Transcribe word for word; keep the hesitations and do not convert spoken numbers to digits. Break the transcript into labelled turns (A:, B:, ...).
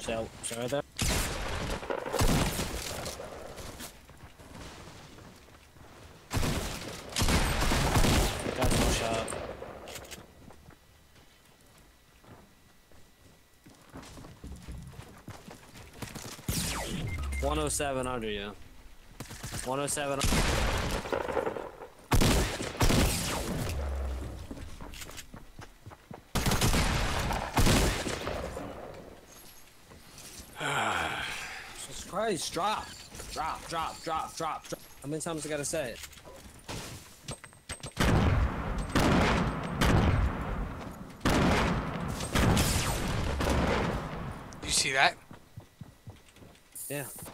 A: So, so right there. That's one shot. one oh seven under you. one oh seven. Jesus Christ, drop. Drop, drop, drop, drop, drop. How many times I gotta say it?
B: You see that?
A: Yeah.